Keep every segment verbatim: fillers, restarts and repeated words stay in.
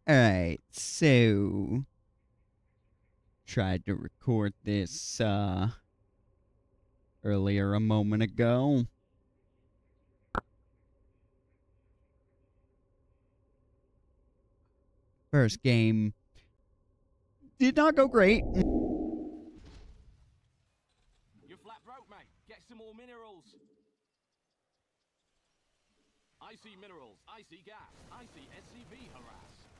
Alright, so tried to record this uh earlier a moment ago. First game did not go great. You flat broke, mate. Get some more minerals. I see minerals. I see gas. I see S C V harass.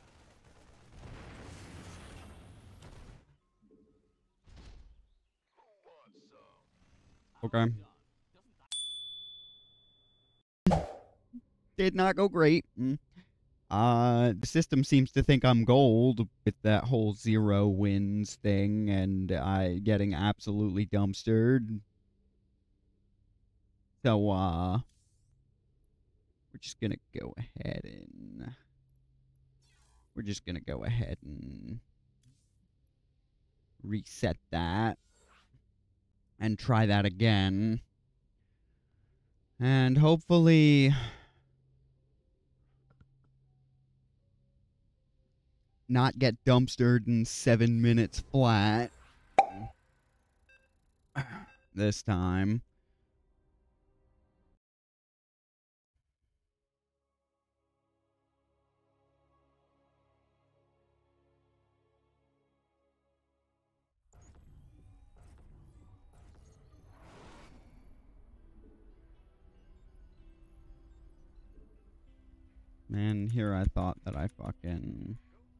Okay. Did not go great. Uh, the system seems to think I'm gold with that whole zero wins thing, and I getting absolutely dumpstered. So, uh, we're just gonna go ahead and we're just gonna go ahead and reset that and try that again, and hopefully not get dumpstered in seven minutes flat this time. Man, here I thought that I fucking...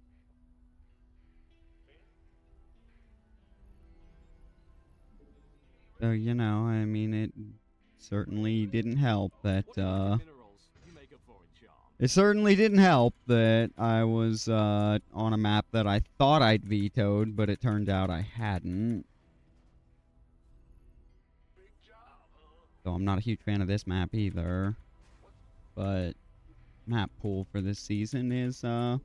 So, you know, I mean, it certainly didn't help that, uh... It certainly didn't help that I was, uh, on a map that I thought I'd vetoed, but it turned out I hadn't. So I'm not a huge fan of this map either. But map pool for this season is, uh...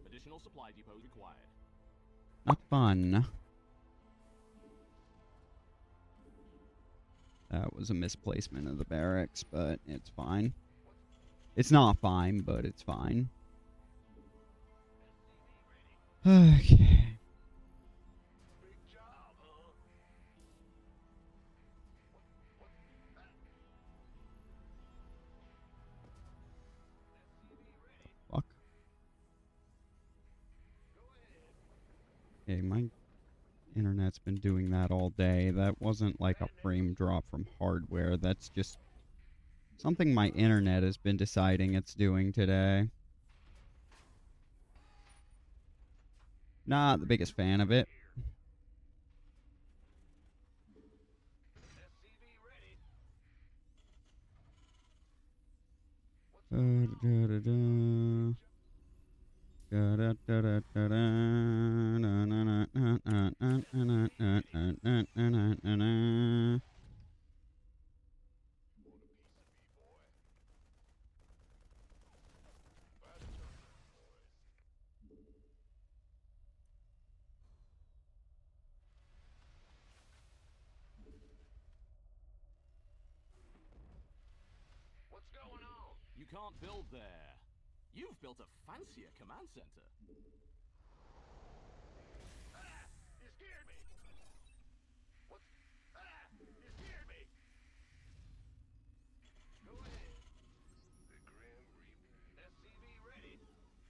not fun. That was a misplacement of the barracks, but it's fine. It's not fine, but it's fine. Okay. Fuck. Okay, my internet's been doing that all day. That wasn't like a frame drop from hardware. That's just something my internet has been deciding it's doing today. Not the biggest fan of it. Da, da, da, da. Da, da, da, da, da, da. Na, na, na, na, na, na, na, na, na, na, na, na, na. What's going on? You can't build there. You've built a fancier command center. Ah! You scared me. What? Ah! You scared me. Go ahead. The Grim Reaper. S C V ready.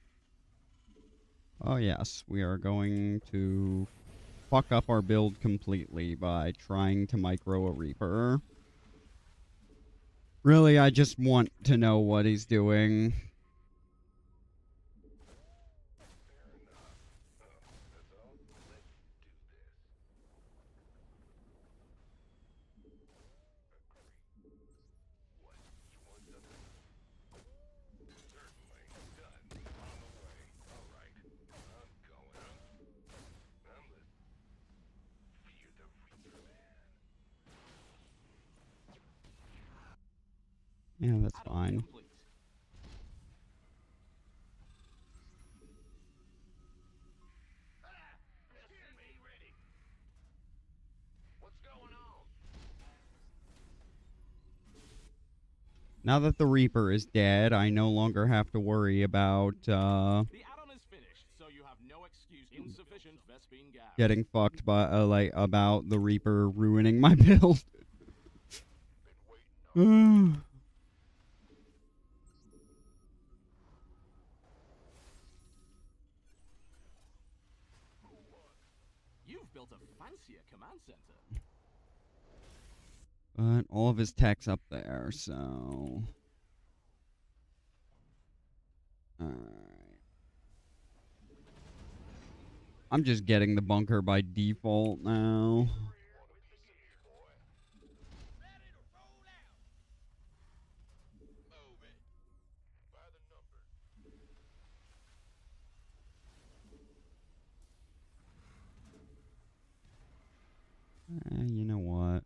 Oh yes, we are going to fuck up our build completely by trying to micro a Reaper. Really, I just want to know what he's doing. Yeah, that's fine. Now that the Reaper is dead, I no longer have to worry about, uh... The add-on is finished, so you Insufficient Vespine gas. getting fucked by uh, like about the Reaper ruining my build. You've built a fancier command center. But all of his tech's up there, so alright. I'm just getting the bunker by default now. Eh, you know what?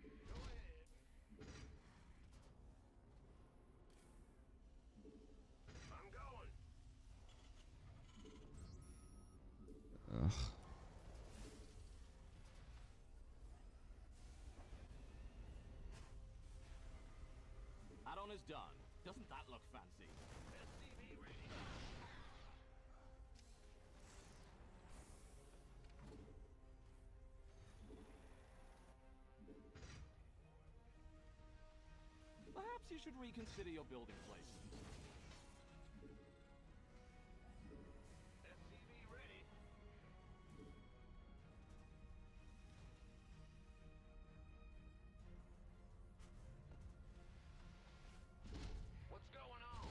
Ugh. Add-on is done. Doesn't that look fancy? S C V ready. Perhaps you should reconsider your building placement. S C V ready. What's going on?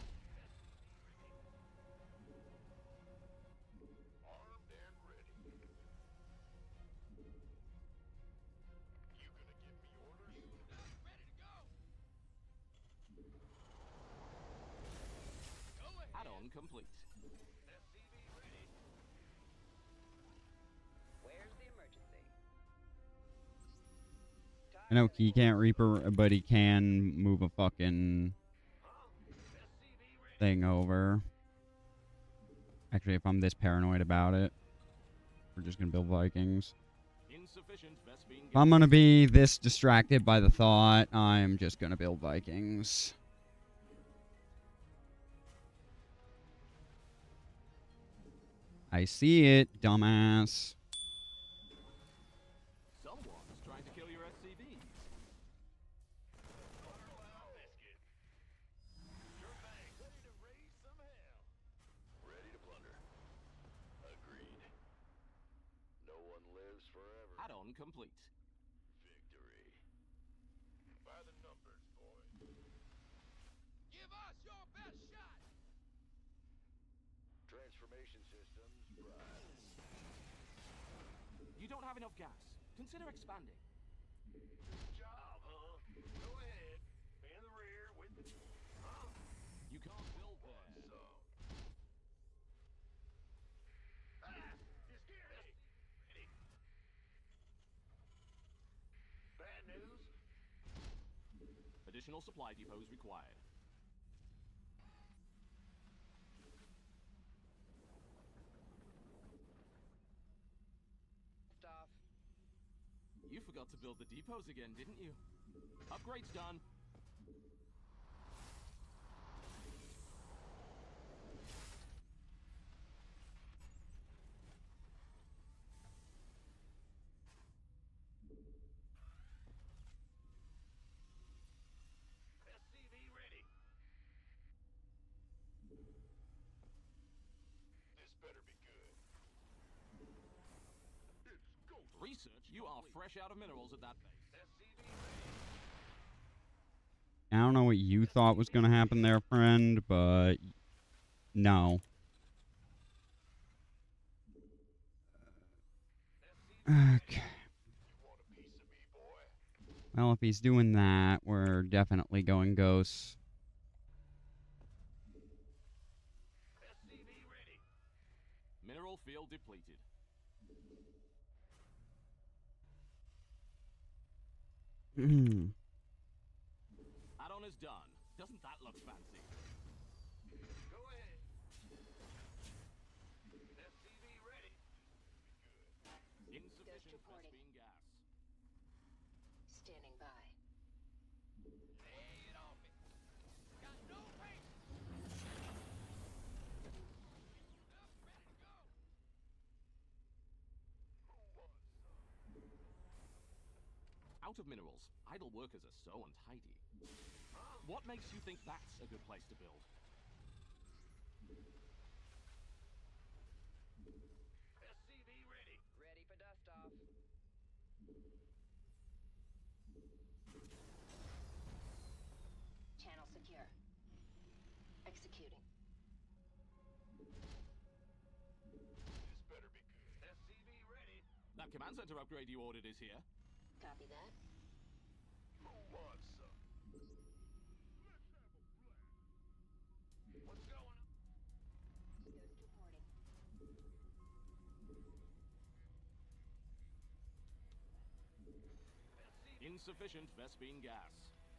Armed and ready. You gonna give me orders? Ready to go. Add-on complete. S C V ready. Where's the emergency? I know he can't Reaper, but he can move a fucking thing over. Actually, if I'm this paranoid about it, we're just gonna build Vikings. Insufficient Vespine If I'm gonna be this distracted by the thought, I'm just gonna build Vikings. I see it, dumbass. Someone's trying to kill your S C Vs. Ready to raise some hell. Ready to plunder. Agreed. No one lives forever. Add-on complete. Victory. By the numbers, boy. Give us your best shot. Transformation systems, prime. You don't have enough gas. Consider expanding. Job, huh? Go ahead. In the rear with the... Huh? You can't build there. So... Ah! You scared me! Ready. Bad news? Additional supply depots required. Stuff. You forgot to build the depots again, didn't you? Upgrade's done. S C V ready. This better be good. It's go. Research, you are fresh out of minerals at that base. S C V ready. I don't know what you thought was gonna happen there, friend, but no. Okay. You want a piece of me, boy? Well, if he's doing that, we're definitely going ghosts. S C V ready. Mineral field depleted. Hmm. Add-on is done. Doesn't that look fancy? Go ahead. S C V ready. Insufficient reporting. Vespine gas. Standing by. Lay it on me. Got no patience. Ready to go. out of minerals. Idle workers are so untidy. What makes you think that's a good place to build? S C V ready. Ready for dust off. Channel secure. Executing. This better be good. S C V ready. That command center upgrade you ordered is here. Copy that. Who wants some? What's going on? Ghost reporting. Insufficient Vespene gas.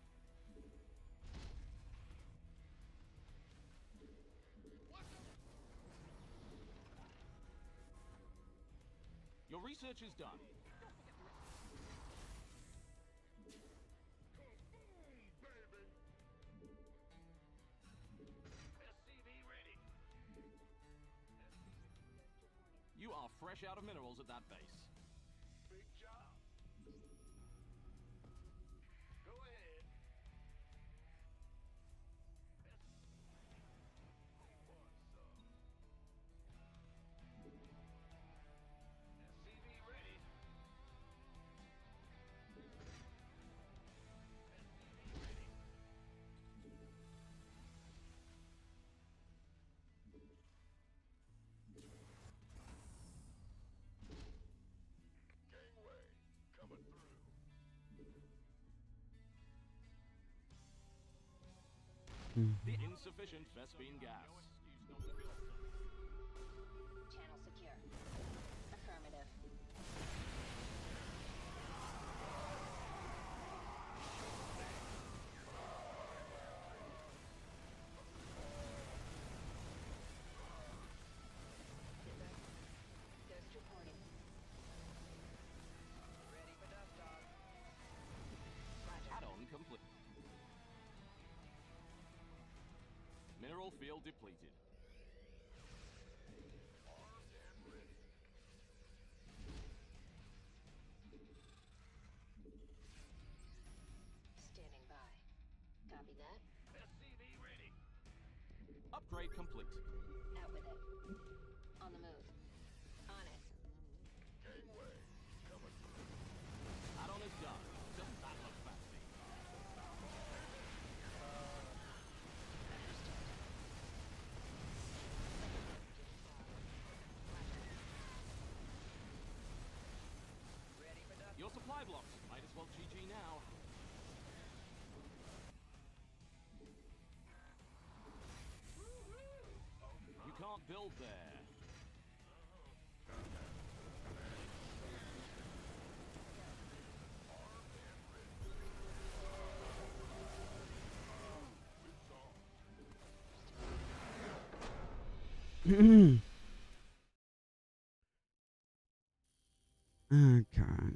Your research is done. S C V ready. You are fresh out of minerals at that base. Big job. Go ahead. Who wants some? S C V ready. S C V ready. Gangway coming through. The insufficient Vespene gas. Channel secure. Affirmative. Ghost reporting. Ready for dust off. Roger. Add-on complete. Mineral field depleted. Armed and ready. Standing by. Copy that. S C V ready. Upgrade complete. Out with it. On the move. On it. Gangway coming through. Add-on is done. Doesn't that look fancy? Ready for dust. Your supply blocks. Might as well G G now. You can't build there. Okay.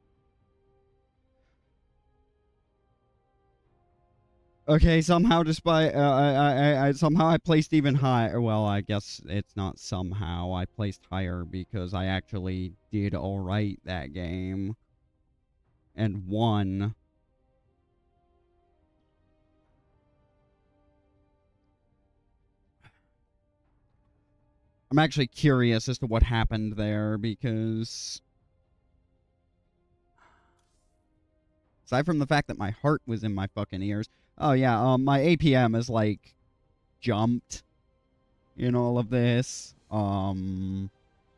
Okay, somehow despite uh, I, I I somehow I placed even higher. Well, I guess it's not somehow. I placed higher because I actually did all right that game and won. I'm actually curious as to what happened there because aside from the fact that my heart was in my fucking ears. Oh yeah, um my A P M is like jumped in all of this. Um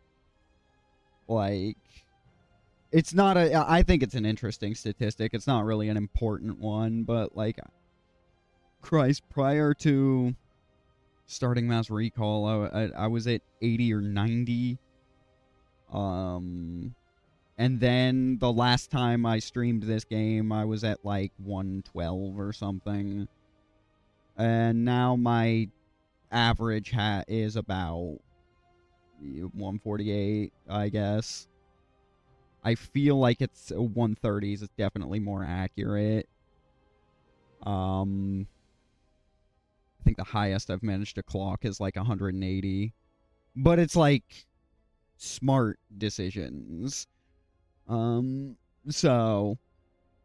like it's not a I think it's an interesting statistic. It's not really an important one, but like Christ, prior to starting Mass Recall, I, I, I was at eighty or ninety. Um And then the last time I streamed this game, I was at like one twelve or something. And now my average hat is about one forty-eight, I guess. I feel like it's one thirties. It's definitely more accurate. Um, I think the highest I've managed to clock is like one eighty. But it's like smart decisions. Um, so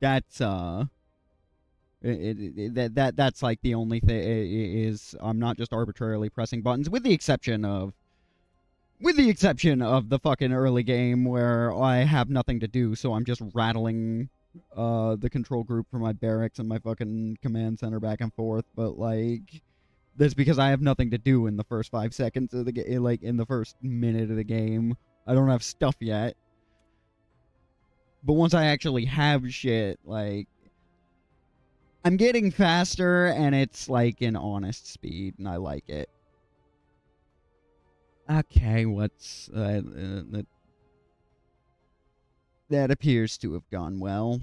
that's uh it, it, it, that that that's like the only thing is I'm not just arbitrarily pressing buttons, with the exception of with the exception of the fucking early game where I have nothing to do, so I'm just rattling uh the control group for my barracks and my fucking command center back and forth. But like, that's because I have nothing to do in the first five seconds of the game, like in the first minute of the game. I don't have stuff yet. But once I actually have shit, like, I'm getting faster, and it's like an honest speed, and I like it. Okay, what's uh, uh, that? That appears to have gone well.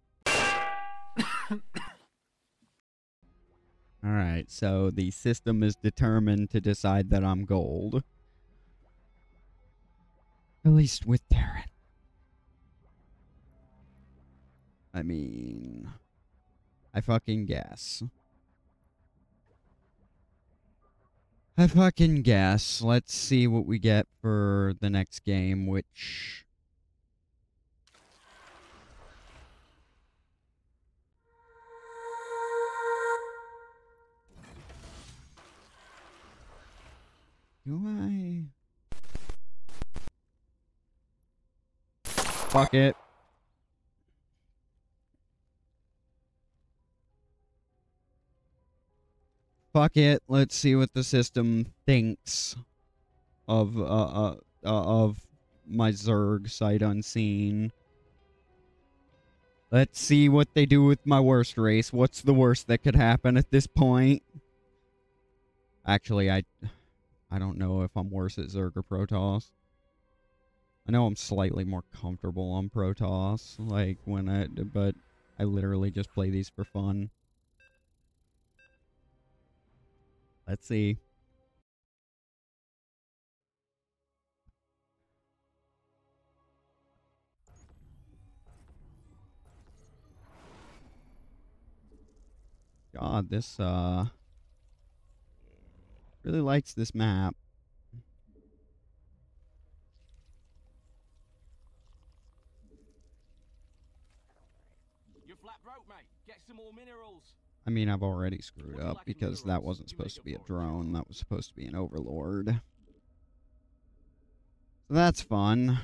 Alright, so the system is determined to decide that I'm gold. At least with Darren. I mean, I fucking guess. I fucking guess. Let's see what we get for the next game, which... Do I... Fuck it. Fuck it. Let's see what the system thinks of, uh, uh, uh of my Zerg sight unseen. Let's see what they do with my worst race. What's the worst that could happen at this point? Actually, I... I don't know if I'm worse at Zerg or Protoss. I know I'm slightly more comfortable on Protoss, like, when I... But I literally just play these for fun. Let's see. God, this, uh... really likes this map. You're flat broke, mate. Get some more minerals. I mean, I've already screwed up because that wasn't supposed to be a drone. That was supposed to be an overlord. So that's fun.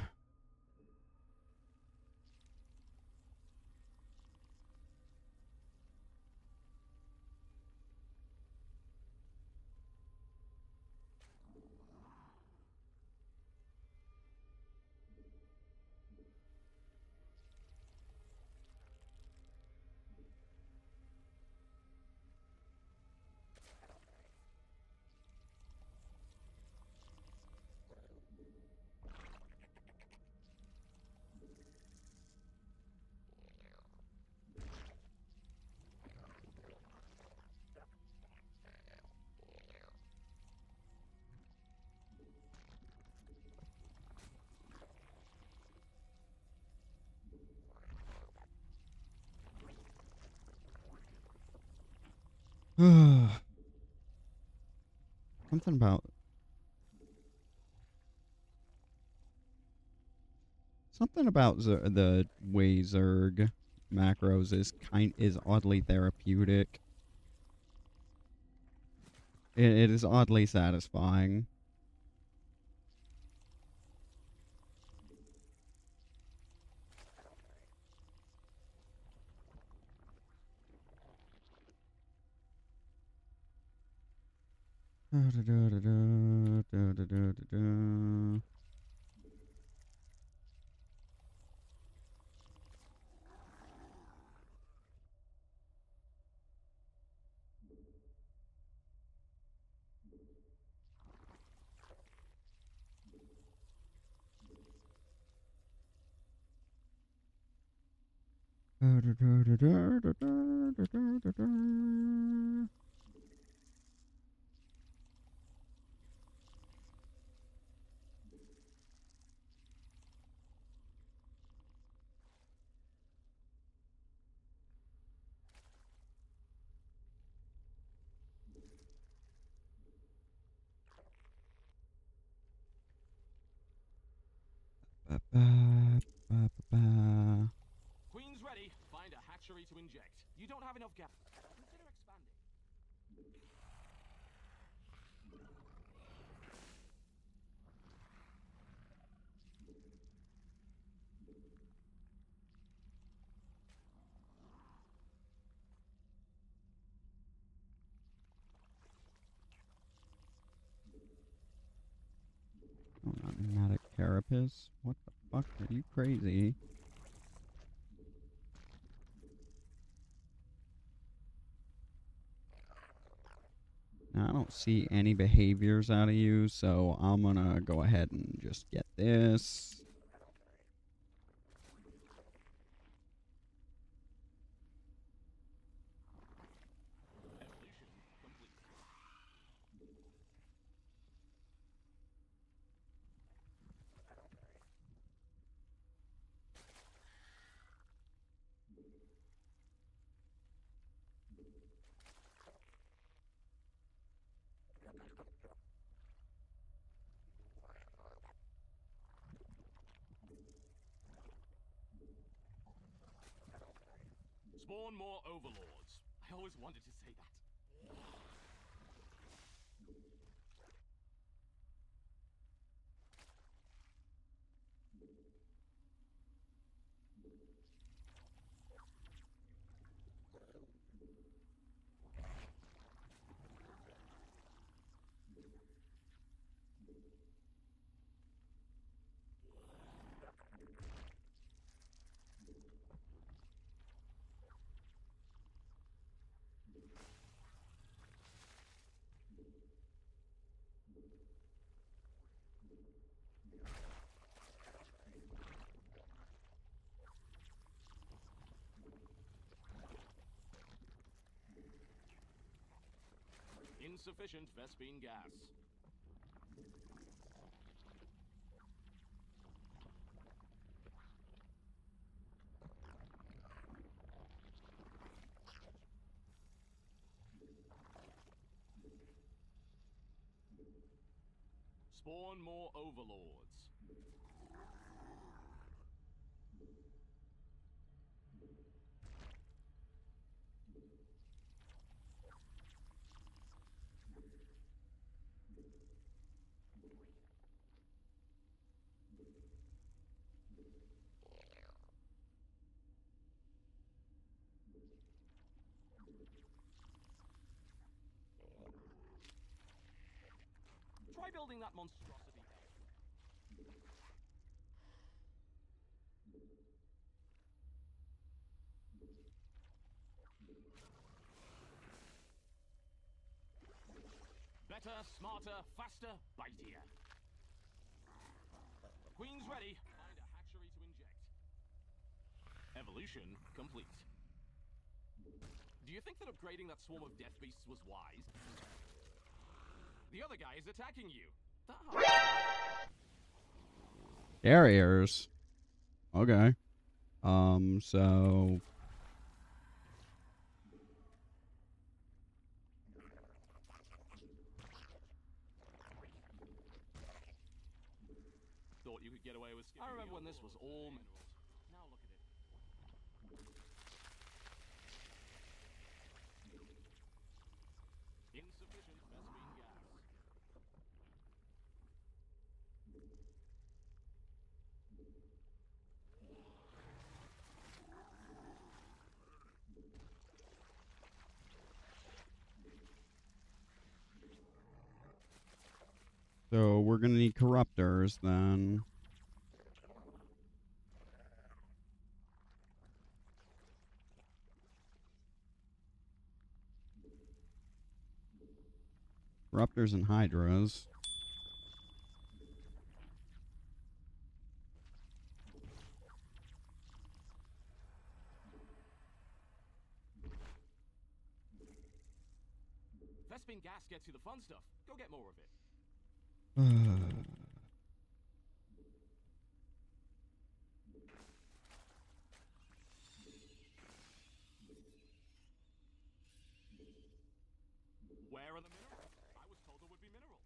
Something about... Something about Zer the way Zerg macros is kind is oddly therapeutic. It, it is oddly satisfying. Da, da, da, da, da, da, da, da, da. Da, da, da, da, da, da, da, da, da, da. Ba, ba, ba, ba, ba. Queen's ready. Find a hack hatchery to inject. You don't have enough gas. Consider expanding. Oh, not pneumatic carapace. What the fuck? Are you crazy? Now, I don't see any behaviors out of you, so I'm gonna go ahead and just get this. Evolution complete. Spawn more overlords. I always wanted to say that. Insufficient Vespine gas. Spawn more overlords. Try building that monstrosity elsewhere. Better, smarter, faster, bitier. Queen's ready. Find a hatchery to inject. Evolution complete. Do you think that upgrading that swarm of death beasts was wise? The other guy is attacking you. Barriers. Okay. Um, so... Thought you could get away with skipping. I remember when this was all minerals. Now look at it. Insufficient Vespine gas. So we're gonna need corruptors then. Corruptors and hydras. Vespine gas gets you the fun stuff. Go get more of it. Where are the minerals? I was told there would be minerals.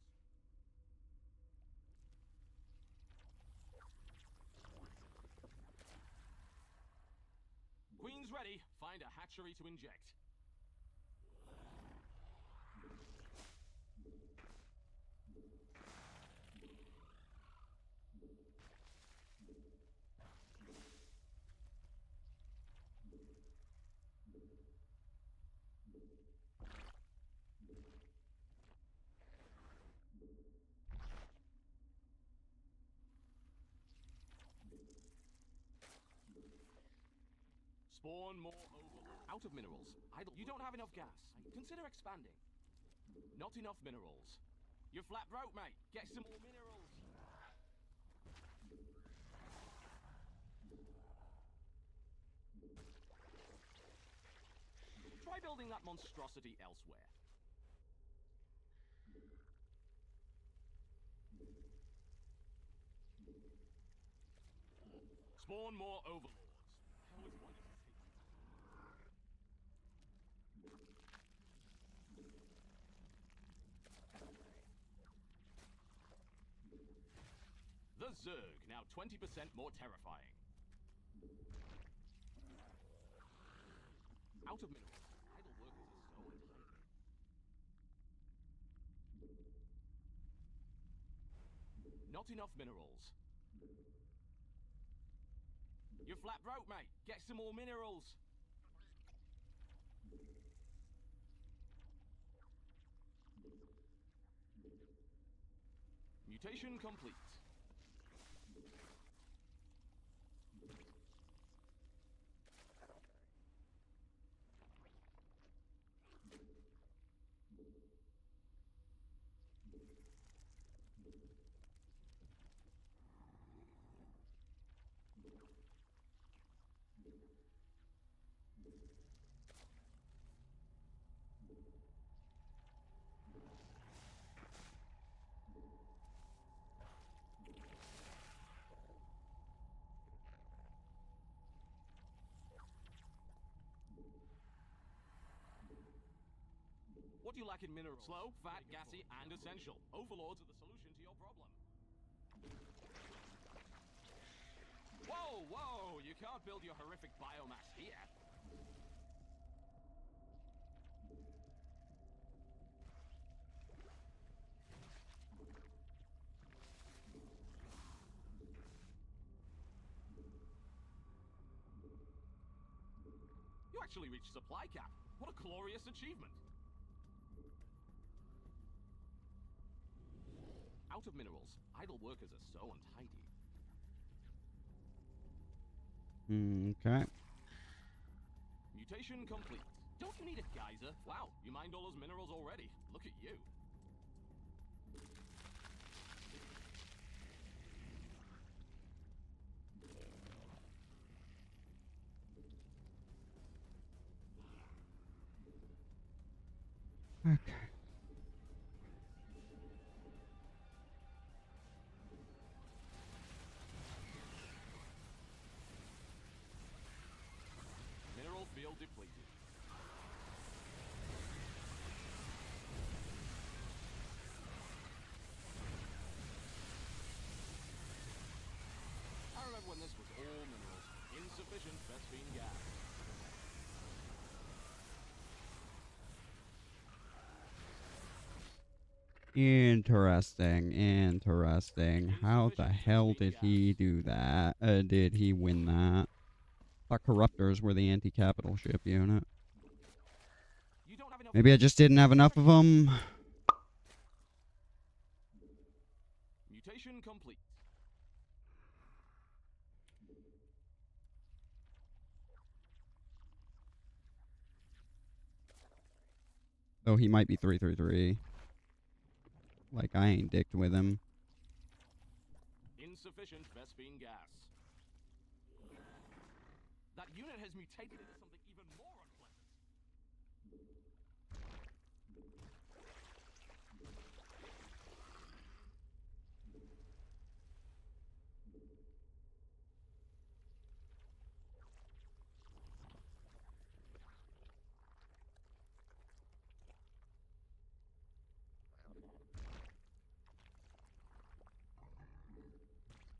Queen's ready. Find find a hatchery to inject. Spawn more overlords. Out of minerals. Idle. You don't have enough gas. Consider expanding. Not enough minerals. You're flat broke, mate. Get some more minerals. Try building that monstrosity elsewhere. Spawn more overlords. I always wanted to take the Zerg, now twenty percent more terrifying. Out of minerals. Idle workers are so untidy. Not enough minerals. You're flat broke, mate. Get some more minerals. Mutation complete. What do you lack in minerals? Slow, fat, gassy, and essential. Overlords are the solution to your problem. Whoa, whoa! You can't build your horrific biomass here. You actually reached supply cap. What a glorious achievement. Out of minerals. Idle workers are so untidy. Okay. Mutation complete. Don't you need a geyser? Wow, you mined all those minerals already. Look at you. Okay. Mineral field depleted. I remember when this was all minerals. Insufficient Vespine gas. Interesting, interesting. How the hell did he do that? Uh, did he win that? I thought Corruptors were the anti-capital ship unit. You don't have enough. Maybe I just didn't have enough of them. Mutation complete. Though he might be three three three. Like, I ain't dicked with him. Insufficient Vespine gas. That unit has mutated into something even more unpleasant.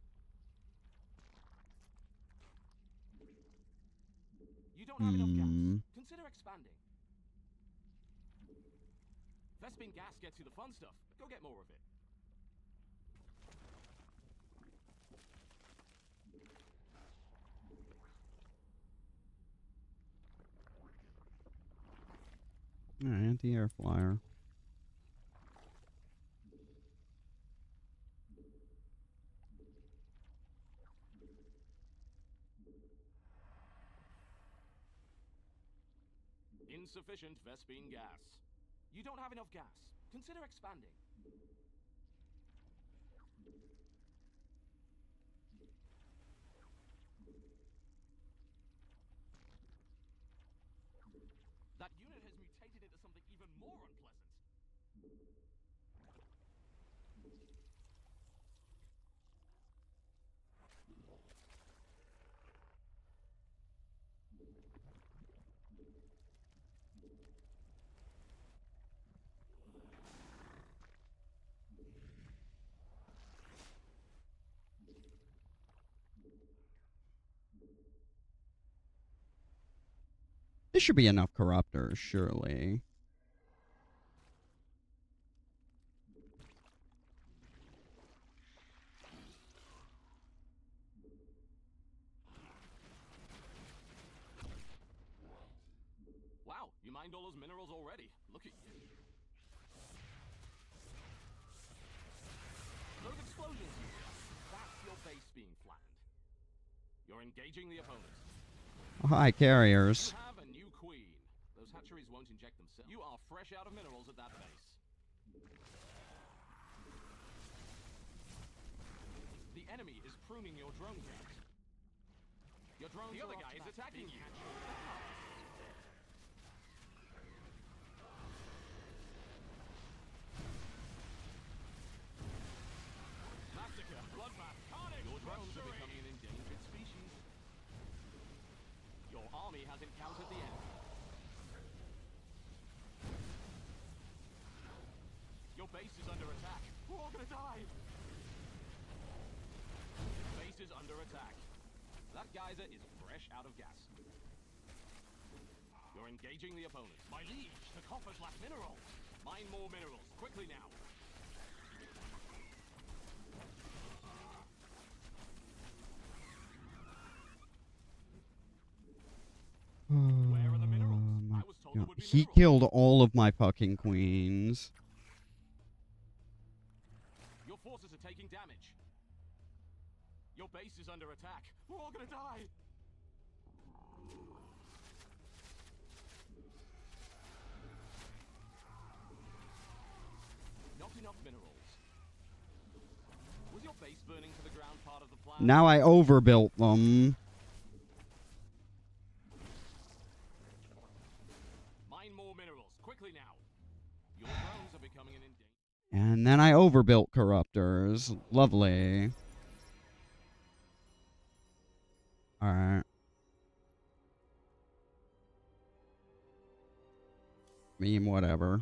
You don't have enough gas. Hmm. consider expanding. Vespene gas gets you the fun stuff. Go get more of it. Alright, anti-air flyer. Insufficient Vespene gas. You don't have enough gas. Consider expanding. That unit has mutated into something even more unpleasant. This should be enough corruptors, surely. Wow, you mined all those minerals already. Look at you. Those explosions you hear, that's your base being flattened. You're engaging the opponent. Oh, hi, carriers. You have a new queen. Those hatcheries won't inject themselves. You are fresh out of minerals at that base. The enemy is pruning your drone count. Your drones the other guy is attacking you. Massacre, bloodbath, carnage. Your drones are becoming an endangered species. Your army has encountered the enemy. Your base is under attack. We're all gonna die. Base is under attack. That geyser is fresh out of gas. You're engaging the opponent. My liege, the coffers lack minerals. Mine more minerals, quickly now. Where are the minerals? I was told there would be He minerals. killed all of my fucking queens. Your forces are taking damage. Your base is under attack. We're all gonna die. Not enough minerals. Was your base burning to the ground part of the plan? Now I overbuilt them. Mine more minerals, quickly now. Your drones are becoming an endangered. And then I overbuilt corruptors. Lovely. Alright. I mean, whatever.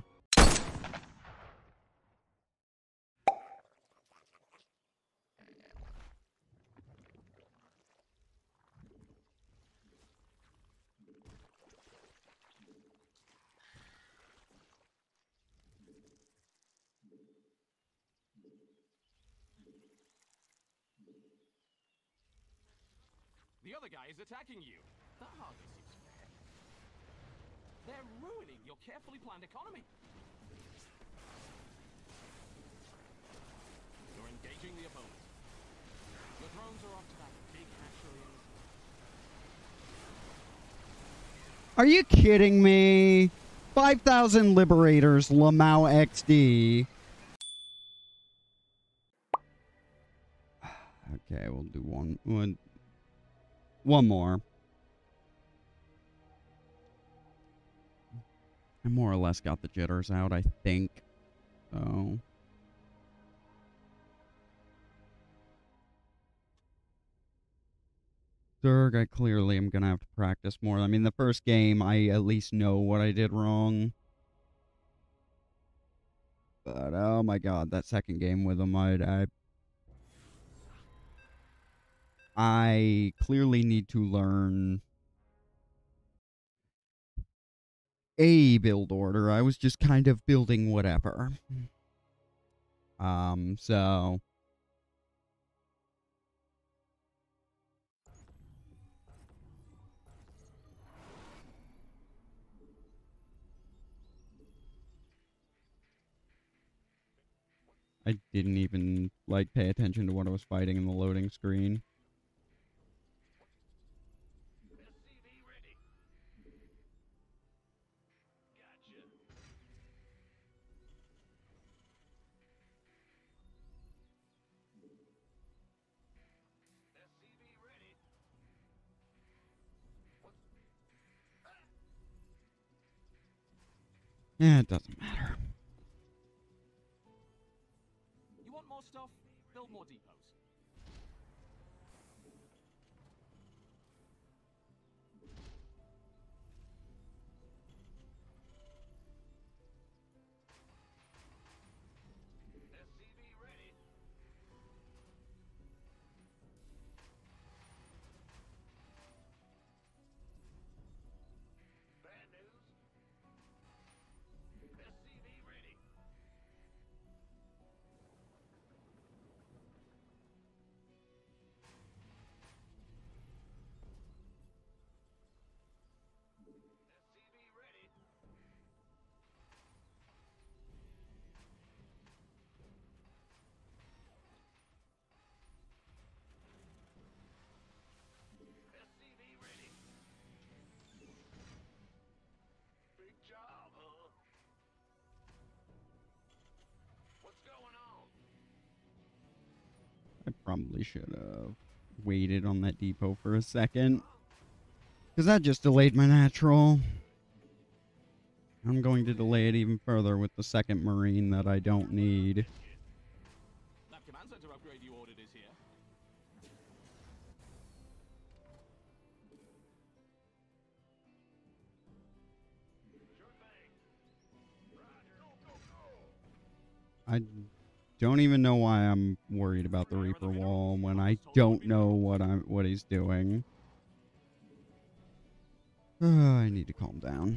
The other guy is attacking you. That hardly seems fair. They're ruining your carefully planned economy. You're engaging the opponent. Your drones are off to that big hatchery. Are you kidding me? five thousand Liberators, Lamau X D. Okay, we'll do one, one, one more. I more or less got the jitters out, I think. So. Zerg, I clearly am gonna have to practice more. I mean, the first game, I at least know what I did wrong. But, oh my god, that second game with him, I, I... I clearly need to learn a build order. I was just kind of building whatever. Um, so... I didn't even, like, pay attention to what I was fighting in the loading screen. S C V ready. Gotcha. S C V ready. What? Yeah, it doesn't matter. You want more stuff? Build more depots. S C V ready. Bad news. S C V ready. S C V ready. S C V ready. Big job, huh? What's going on? I probably should have waited on that depot for a second. Because that just delayed my natural. I'm going to delay it even further with the second Marine that I don't need. That command center upgrade you ordered is here. Sure thing. Roger. Go, go, go. I don't even know why I'm worried about the Reaper Wall when I don't know what I'm what he's doing. Uh, I need to calm down.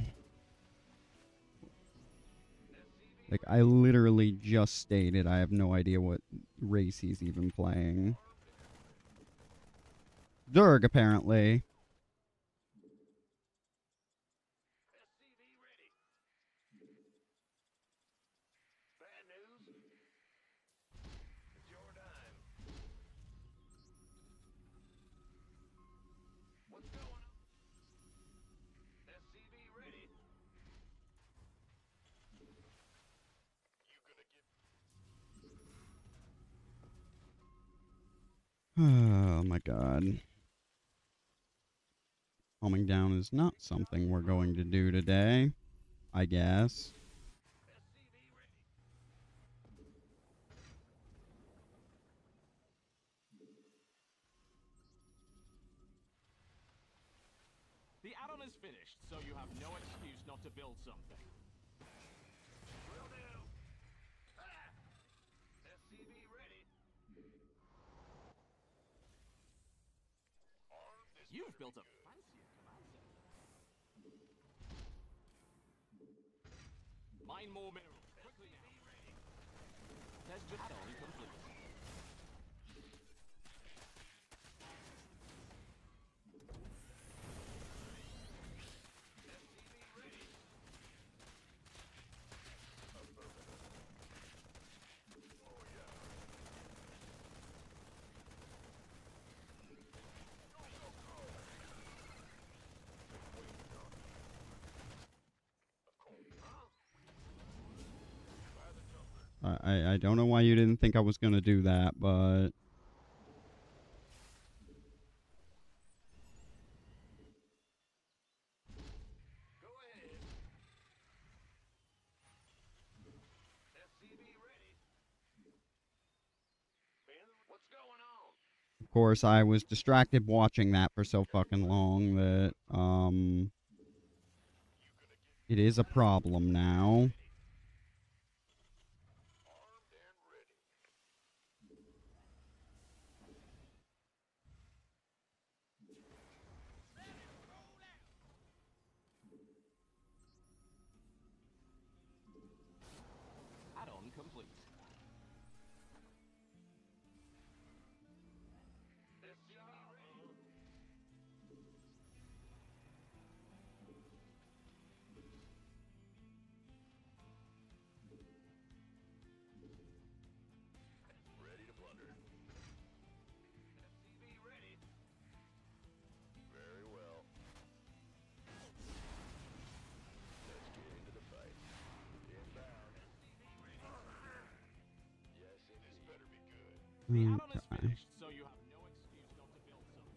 Like, I literally just stated I have no idea what race he's even playing. Zerg, apparently. S C V ready. Bad news. It's your dime. What's going on? S C V ready. You gonna give Oh my god. Calming down is not something we're going to do today, I guess. S C V ready. The add-on is finished, so you have no excuse not to build something. Will do. Ah! S C V ready. Armed is You've gonna built be a good. fancier command center. Mine more minerals. Quickly now. There's just add-on complete. S C V ready. Oh yeah. Go, go, go. Of course, huh? Fire the jumper. I, I, I don't know why you didn't think I was going to do that, but... Go ahead. S C V ready. Ben, what's going on? Of course, I was distracted watching that for so fucking long that, um... it is a problem now. Armed and ready. The add-on is Okay. finished, so you have no excuse not to build some.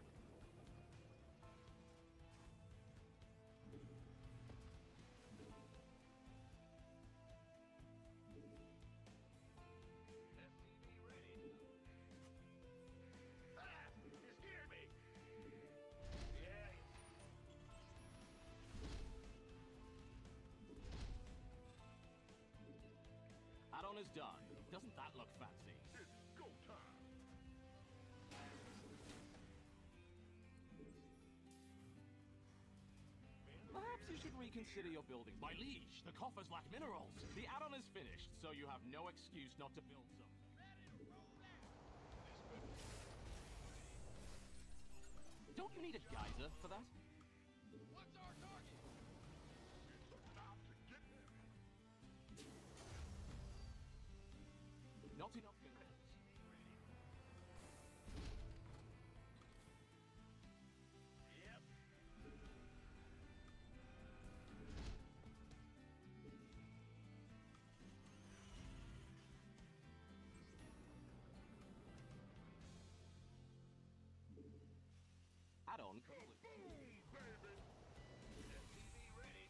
S C V ready. Ah! You scared me! Yeah. Add-on is done. Doesn't that look fancy? It's go time. Perhaps you should reconsider your building. My liege, the coffers lack minerals. The add-on is finished, so you have no excuse not to build some. Don't you need a geyser for that? What's our target? It's about to get heavy. Not enough minerals. Yep. Add-on complete. Boom, baby. S C V ready.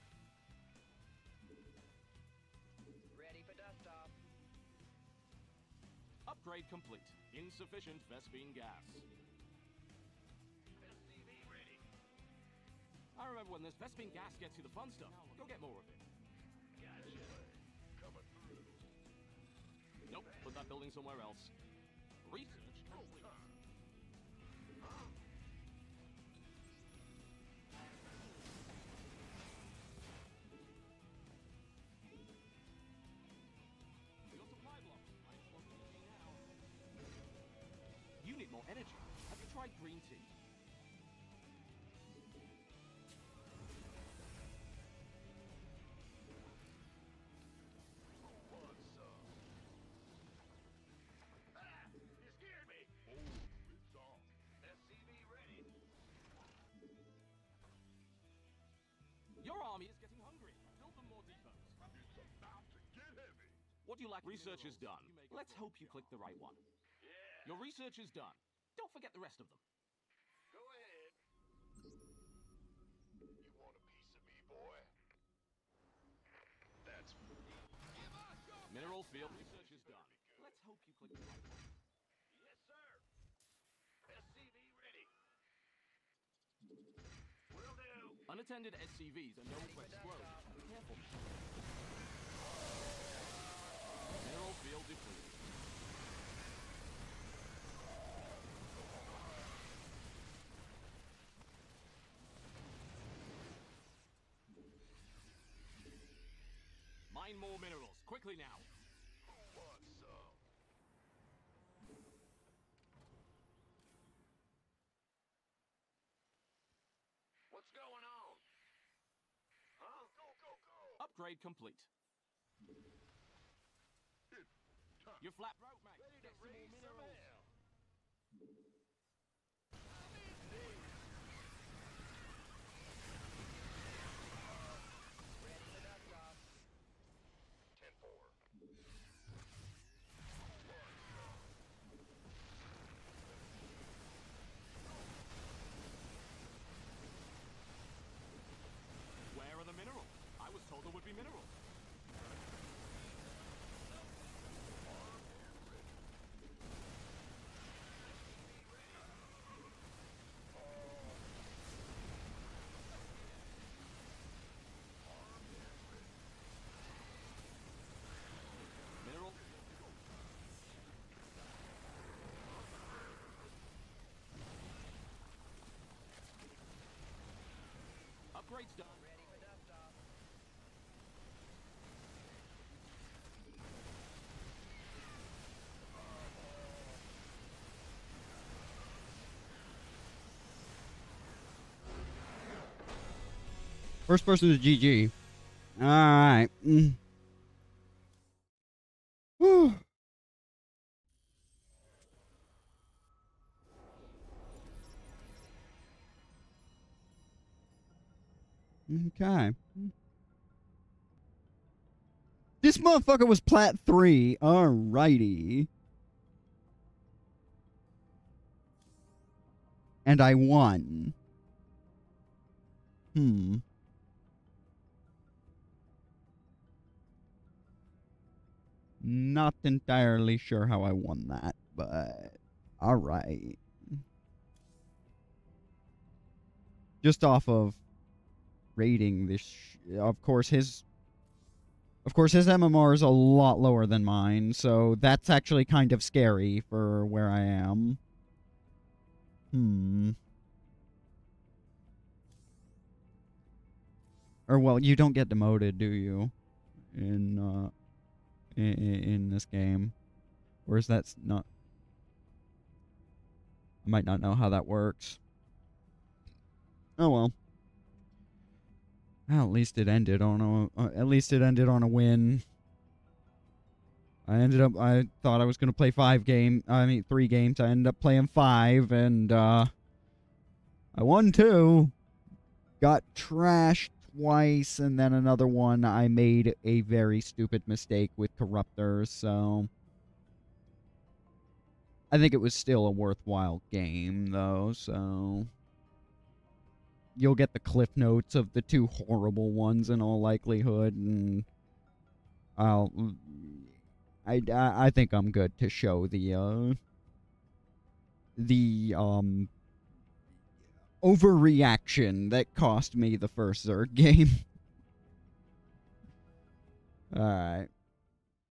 Ready for dust off. Upgrade complete. Insufficient Vespine gas. S C V ready. I remember when this Vespine gas gets you the fun stuff. Go get more of it. Gotcha. Coming through. Nope, put that building somewhere else. Research Go complete. time. Huh? Your supply block. I want energy now. You need more energy. Have you tried green tea? Who wants some? Ah! You scared me. Oh, it's on. S C V ready. Your army is getting hungry. Build them more depots. It's about to get heavy. What do you lack? Research is done. Let's hope you click the right one. Yeah. Your research is done. Don't forget the rest of them. Go ahead. You want a piece of me, boy? That's me. Give us your Mineral field research is done. Let's hope you click the right one. Yes, sir. S C V ready. Will do. Unattended S C Vs are known to explode. Be careful. Mineral field depleted. Mine more minerals, quickly now. Who wants some? What's going on? Huh? Go, go, go! Upgrade complete. It's time. You're flat broke, mate. Ready to Get some more raise some minerals. hell. I'm in need. Ready for dust off. ten four. Where are the minerals? I was told there would be minerals. Mineral. Upgrade's done. Ready for dust off. First person to G G. Alright. Mm. Whew. Okay. This motherfucker was plat three. Alrighty. and I won. Hmm. Not entirely sure how I won that, but alright. Just off of rating this, sh of course his, of course his M M R is a lot lower than mine, so that's actually kind of scary for where I am. Hmm. Or, well, you don't get demoted, do you? In, uh, in, in this game. Or is that not... I might not know how that works. Oh, well. Well, at least it ended on a... Uh, at least it ended on a win. I ended up... I thought I was going to play five game... I mean, three games. I ended up playing five, and, uh... I won two. Got trashed twice, and then another one I made a very stupid mistake with corruptors, so... I think it was still a worthwhile game, though, so... You'll get the cliff notes of the two horrible ones in all likelihood, and... I'll... I, I, I think I'm good to show the, uh... The, um... overreaction that cost me the first Zerg game. Alright.